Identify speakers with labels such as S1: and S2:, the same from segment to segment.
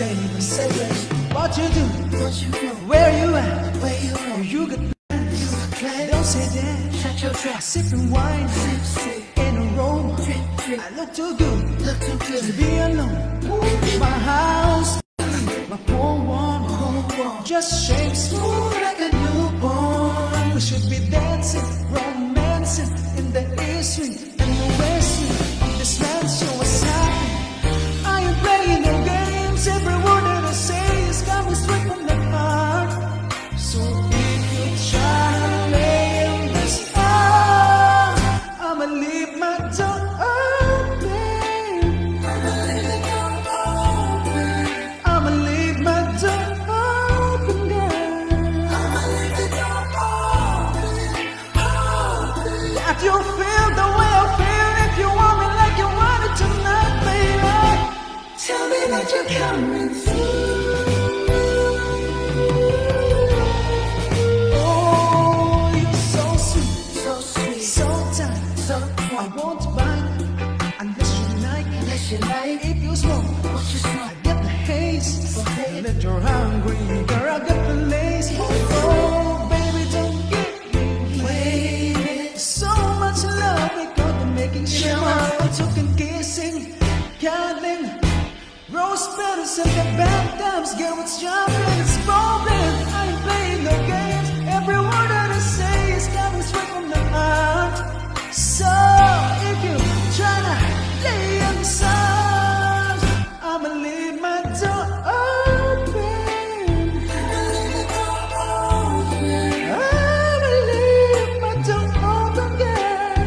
S1: baby, say baby, what you do, where you at, you got plans, don't say that, shut your trap, sipping wine, in a room, I look too good, to be alone, my house, my poor one, just shakes smooth like a newborn, we should be dancing, romancing, in the east wing, and the west wing, this man's show us happy, I ain't playing no games, every word that I say is coming straight from the heart, so if you try to lay in this out, I'ma leave my door open, I'ma leave my door open, girl, that you feel the way I feel, if you want me like you want it tonight, baby, tell me that you're coming through. Oh, you're so sweet, so tight, I won't bite unless you like, if you smoke, I get the haze, and if you're hungry, girl, I get the lace, oh, baby, don't get me waiting, so much love, we got to making sure, talking, kissing, cuddling, rose petals and the bad times, girl, it's jumping, it's bubbling, I ain't playing no games, every word that I say is coming straight from the heart, so if you tryna lay in the sun, I'ma leave my door open, I'ma leave my door open, girl,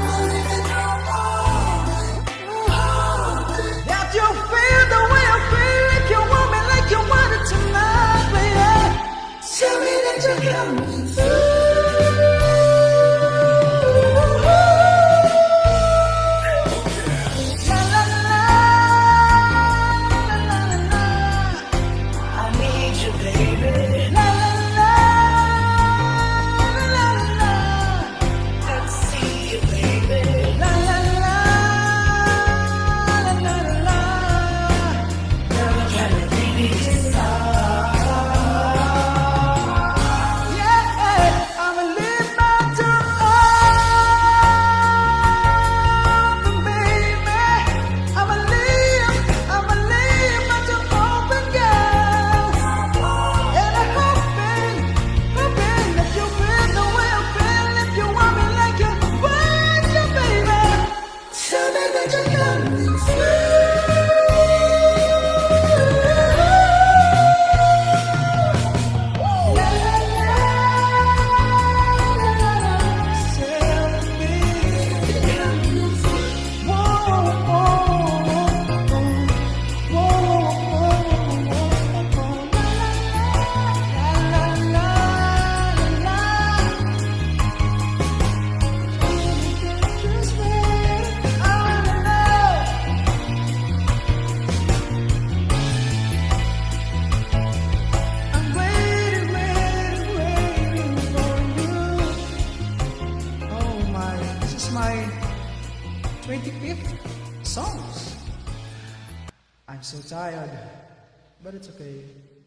S1: that you feel the way I feel, if you want me like you want it tonight, baby, tell me that you're coming through. My 25th songs. I'm so tired, but it's okay.